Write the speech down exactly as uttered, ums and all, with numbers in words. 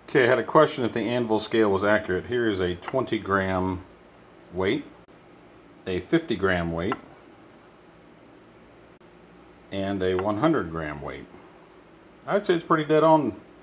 Okay, I had a question if the Anvil scale was accurate. Here is a twenty gram weight, a fifty gram weight, and a one hundred gram weight. I'd say it's pretty dead on